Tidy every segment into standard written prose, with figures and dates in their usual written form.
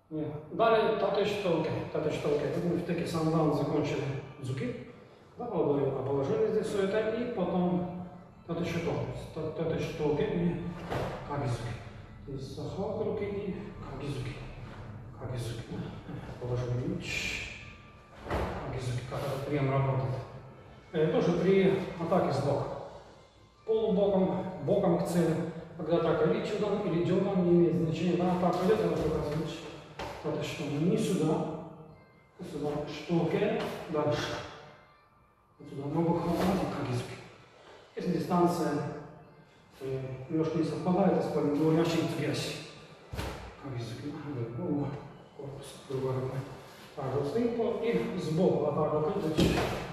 Далее Tate Shotokan. Tate Shotokan. Мы в Tekki Sandan закончили Tsuki. Да, положили здесь все это. И потом Tate Shotokan. Tate Shotokan и Kagi. То есть захват руки и Kagi. Kagi. Положили меч. Kagi. Как этот прием работает. Тоже при атаке сбоку. Полубоком, боком к цели. Когда атака или чудом, или дёргом, не имеет значения. Да, атака идет, это показывает. Это что? Не сюда. Сюда. Штоке. Дальше. Вот сюда. Могу хватать и Кагизуки. Если дистанция немножко не совпадает, то спорим, то ящик цвясь. Кагизуки. Корпус. Другой рукой. Так, вот стоит и сбоку атака крутит.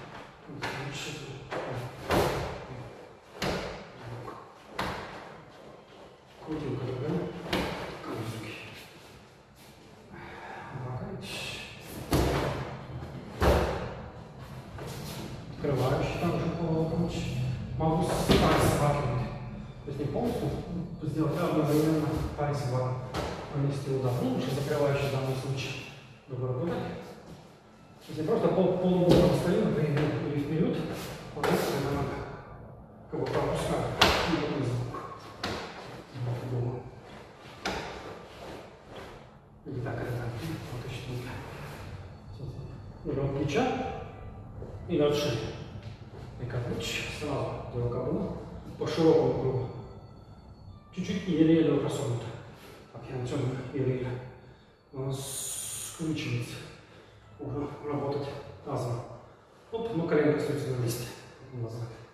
Крутилка такая. Кагизуки. Открывающий также помочь. Могу схватывать. То есть не полностью сделать, а одновременно пальцы нанести удар. Ну, лучше закрывающий в данном случае. Другой работать. Если просто полубоком стою, например, или вперед, вот это надо как бы пропускать. И потом звук. И так, это вот и штука. Берем плеча и дальше. И как плечи сразу делаю кабину по широкому кругу. Чуть-чуть еле-еле просунуто. Так, я на чем еле-еле. У нас скручивается. Можно работать тазом. Оп, ну коленка остается на месте. Назад.